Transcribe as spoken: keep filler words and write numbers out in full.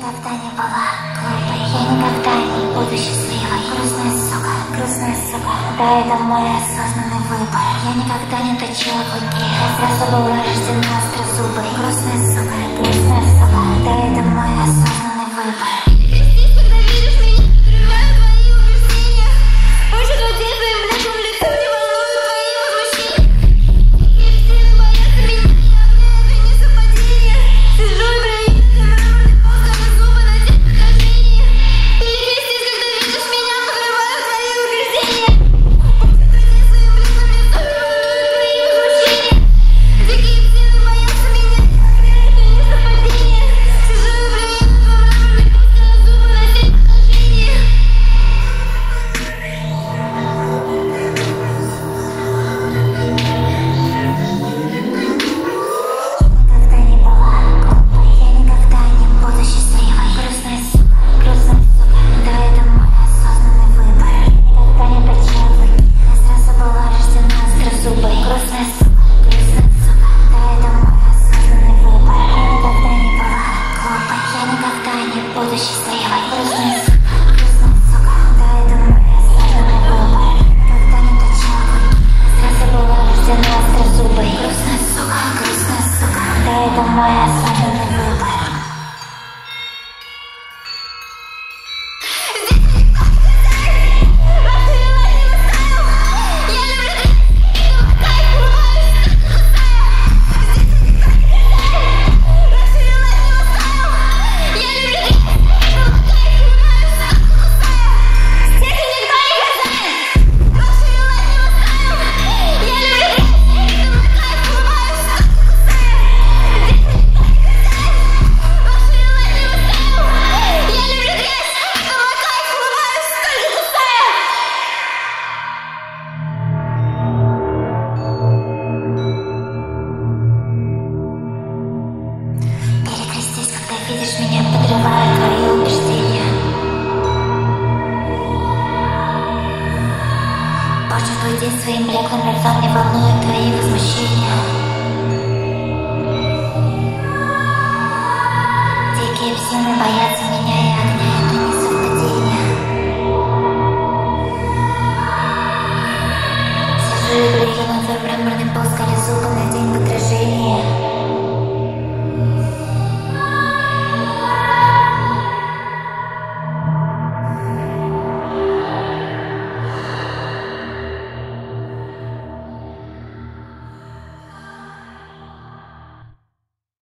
никогда не была глупой, я никогда не буду счастливой. Грустная сука, грустная сука, да, это мой осознанный выбор. Я никогда не точила клыки, я сразу была рождена острозубой. Грустная сука, грустная сука, да, это мой осознанный выбор. Видишь меня, подрывая твои убеждения. Хочешь уйти своим блеклым лицом, не волнуют твои возмущения. Дикие псины боятся меня.